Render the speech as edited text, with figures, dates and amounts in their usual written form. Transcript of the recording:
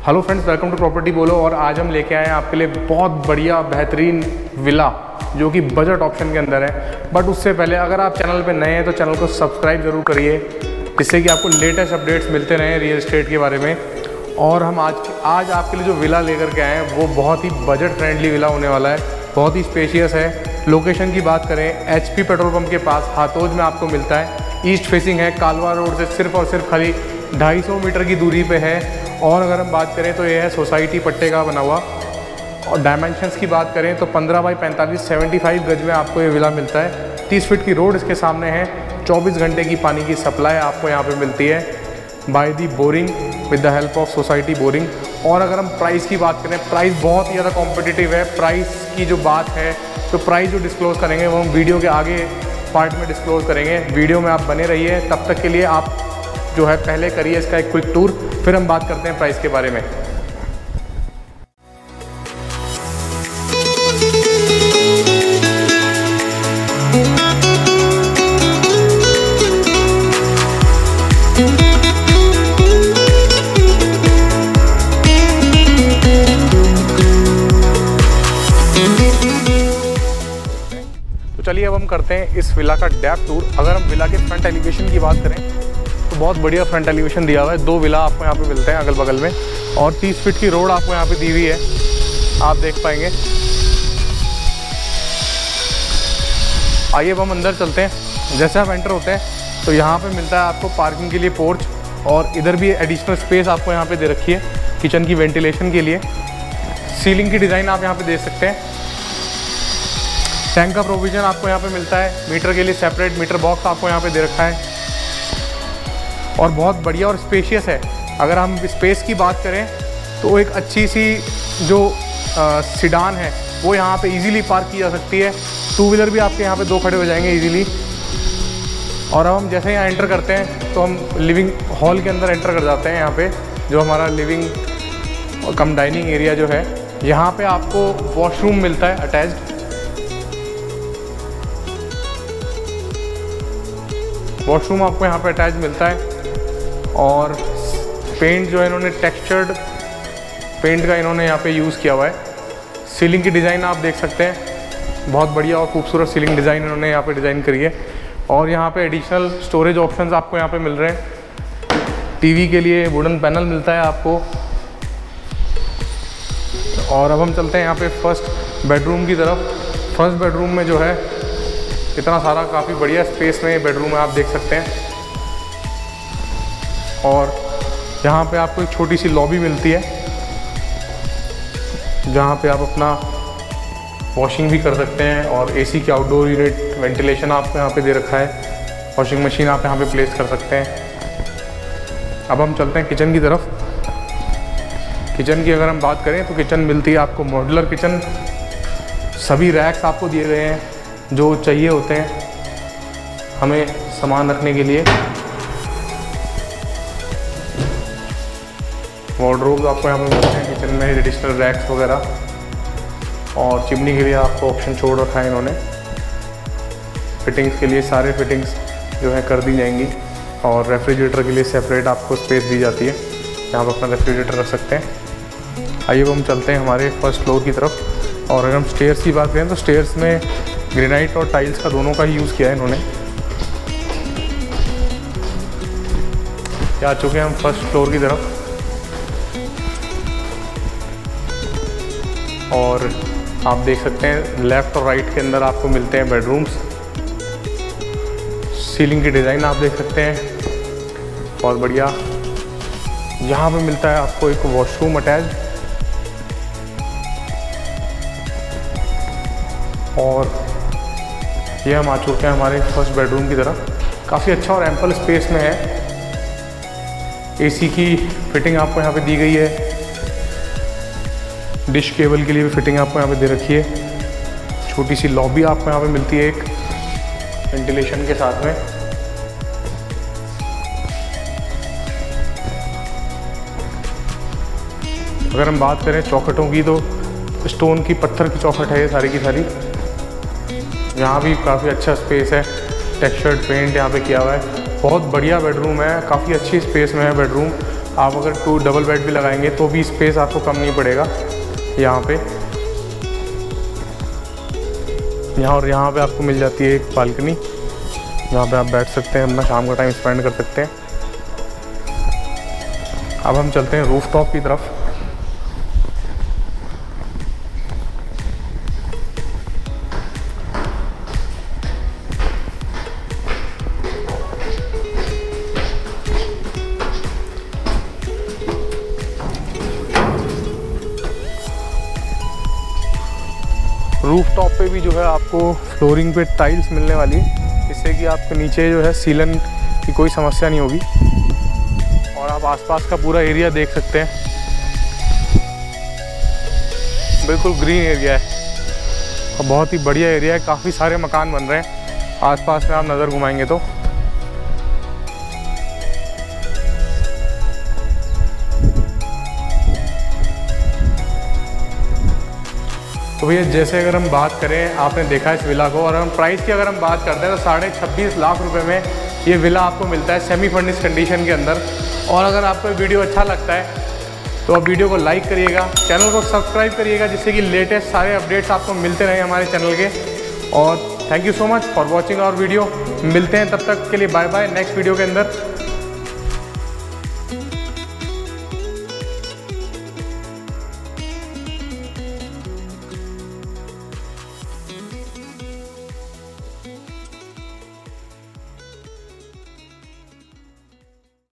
Hello friends, welcome to property Bolo. और आज हम लेके आए हैं आपके लिए बहुत बढ़िया बेहतरीन विला जो कि बजट ऑप्शन के अंदर है। बट उससे पहले अगर आप चैनल पे नए हैं तो चैनल को सब्सक्राइब ज़रूर करिए, जिससे कि आपको लेटेस्ट अपडेट्स मिलते रहें रियल एस्टेट के बारे में। और हम आज आपके लिए जो विला लेकर के आए हैं वो बहुत ही बजट फ्रेंडली विला होने वाला है, बहुत ही स्पेशियस है। लोकेशन की बात करें, HP पेट्रोल पंप के पास हाथोज में आपको मिलता है। ईस्ट फेसिंग है, कालवा रोड से सिर्फ और सिर्फ खाली 250 मीटर की दूरी पे है। और अगर हम बात करें तो ये है सोसाइटी पट्टे का बना हुआ। और डायमेंशंस की बात करें तो 15 बाई 45 75 गज में आपको ये विला मिलता है। 30 फीट की रोड इसके सामने है। 24 घंटे की पानी की सप्लाई आपको यहाँ पे मिलती है by the boring with the help of society boring. और अगर हम प्राइस की बात करें, प्राइस बहुत ही ज़्यादा कॉम्पिटिटिव है। प्राइस की जो बात है तो प्राइस जो डिस्क्लोज़ करेंगे वो हम वीडियो के आगे पार्ट में डिस्क्लोज़ करेंगे। वीडियो में आप बने रहिए। तब तक के लिए आप जो है पहले करिए इसका एक क्विक टूर, फिर हम बात करते हैं प्राइस के बारे में। तो चलिए अब हम करते हैं इस विला का डेप्थ टूर। अगर हम विला के फ्रंट एलिवेशन की बात करें तो बहुत बढ़िया फ्रंट एलिवेशन दिया हुआ है। 2 विला आपको यहाँ पे मिलते हैं अगल बगल में, और 30 फीट की रोड आपको यहाँ पे दी हुई है, आप देख पाएंगे। आइए अब हम अंदर चलते हैं। जैसे आप एंटर होते हैं तो यहाँ पे मिलता है आपको पार्किंग के लिए पोर्च, और इधर भी एडिशनल स्पेस आपको यहाँ पे दे रखी है किचन की वेंटिलेशन के लिए। सीलिंग की डिज़ाइन आप यहाँ पे देख सकते हैं। टैंक का प्रोविज़न आपको यहाँ पे मिलता है। मीटर के लिए सेपरेट मीटर बॉक्स आपको यहाँ पे दे रखा है, और बहुत बढ़िया और स्पेशियस है। अगर हम स्पेस की बात करें तो एक अच्छी सी जो सिडान है वो यहाँ पे इजीली पार्क की जा सकती है। 2 व्हीलर भी आपके यहाँ पे 2 खड़े हो जाएंगे इजीली। और अब हम जैसे यहाँ एंटर करते हैं तो हम लिविंग हॉल के अंदर एंटर कर जाते हैं। यहाँ पे जो हमारा लिविंग कम डाइनिंग एरिया जो है, यहाँ पे आपको वॉशरूम मिलता है अटैच्ड। वॉशरूम आपको यहाँ पे अटैच मिलता है, और पेंट जो है इन्होंने टेक्सचर्ड पेंट का इन्होंने यहाँ पे यूज़ किया हुआ है। सीलिंग की डिज़ाइन आप देख सकते हैं, बहुत बढ़िया और खूबसूरत सीलिंग डिज़ाइन इन्होंने यहाँ पे डिज़ाइन करी है। और यहाँ पे एडिशनल स्टोरेज ऑप्शंस आपको यहाँ पे मिल रहे हैं। टीवी के लिए वुडन पैनल मिलता है आपको। और अब हम चलते हैं यहाँ पे फर्स्ट बेडरूम की तरफ। फर्स्ट बेडरूम में जो है इतना सारा काफ़ी बढ़िया स्पेस में ये बेडरूम है, आप देख सकते हैं। और यहाँ पे आपको एक छोटी सी लॉबी मिलती है, जहाँ पे आप अपना वॉशिंग भी कर सकते हैं। और AC की आउटडोर यूनिट वेंटिलेशन आपको यहाँ पे दे रखा है। वॉशिंग मशीन आप यहाँ पे प्लेस कर सकते हैं। अब हम चलते हैं किचन की तरफ। किचन की अगर हम बात करें तो किचन मिलती है आपको मॉड्यूलर किचन। सभी रैक्स आपको दिए गए हैं जो चाहिए होते हैं हमें सामान रखने के लिए। वार्डरोब्स आपको यहाँ पे मिलते हैं किचन में, एडिशनल रैक्स वगैरह। और चिमनी के लिए आपको ऑप्शन छोड़ रखा है इन्होंने। फिटिंग्स के लिए सारे फिटिंग्स जो है कर दी जाएंगी। और रेफ्रिजरेटर के लिए सेपरेट आपको स्पेस दी जाती है, यहाँ पर अपना रेफ्रिजरेटर रख सकते हैं। आइए हम चलते हैं हमारे फर्स्ट फ्लोर की तरफ। और अगर हम स्टेयर्स की बात करें तो स्टेयर्स में ग्रेनाइट और टाइल्स का दोनों का ही यूज़ किया है इन्होंने। आ चुके हैं हम फर्स्ट फ्लोर की तरफ। और आप देख सकते हैं लेफ़्ट और राइट के अंदर आपको मिलते हैं बेडरूम्स। सीलिंग की डिज़ाइन आप देख सकते हैं, बहुत बढ़िया। यहाँ पे मिलता है आपको एक वॉशरूम अटैच्ड। और ये हम आ चुके हैं हमारे फर्स्ट बेडरूम की तरफ। काफ़ी अच्छा और एम्पल स्पेस में है। AC की फिटिंग आपको यहाँ पे दी गई है। डिश केबल के लिए भी फिटिंग आपको यहाँ पे दे रखी है। छोटी सी लॉबी आपको यहाँ पे मिलती है एक वेंटिलेशन के साथ में। अगर हम बात करें चौखटों की तो स्टोन की, पत्थर की चौखट है ये सारी की सारी। यहाँ भी काफ़ी अच्छा स्पेस है, टेक्सचर्ड पेंट यहाँ पे किया हुआ है। बहुत बढ़िया बेडरूम है, काफ़ी अच्छी स्पेस में है बेडरूम। आप अगर 2 डबल बेड भी लगाएंगे तो भी स्पेस आपको कम नहीं पड़ेगा यहाँ पे। यहाँ पे आपको मिल जाती है एक बालकनी, जहाँ पे आप बैठ सकते हैं, अपना शाम का टाइम स्पेंड कर सकते हैं। अब हम चलते हैं रूफटॉप की तरफ। रूफटॉप पे भी जो है आपको फ्लोरिंग पे टाइल्स मिलने वाली है, जिससे कि आपके नीचे जो है सीलन की कोई समस्या नहीं होगी। और आप आसपास का पूरा एरिया देख सकते हैं, बिल्कुल ग्रीन एरिया है और बहुत ही बढ़िया एरिया है। काफ़ी सारे मकान बन रहे हैं आसपास में, आप नज़र घुमाएंगे तो। तो भैया जैसे अगर हम बात करें, आपने देखा इस विला को, और हम प्राइस की अगर हम बात करते हैं तो 26.5 लाख रुपए में ये विला आपको मिलता है सेमी फर्निश्ड कंडीशन के अंदर। और अगर आपको वीडियो अच्छा लगता है तो आप वीडियो को लाइक करिएगा, चैनल को सब्सक्राइब करिएगा, जिससे कि लेटेस्ट सारे अपडेट्स आपको मिलते रहें हमारे चैनल के। और thank you so much for watching our video. मिलते हैं, तब तक के लिए बाय बाय नेक्स्ट वीडियो के अंदर।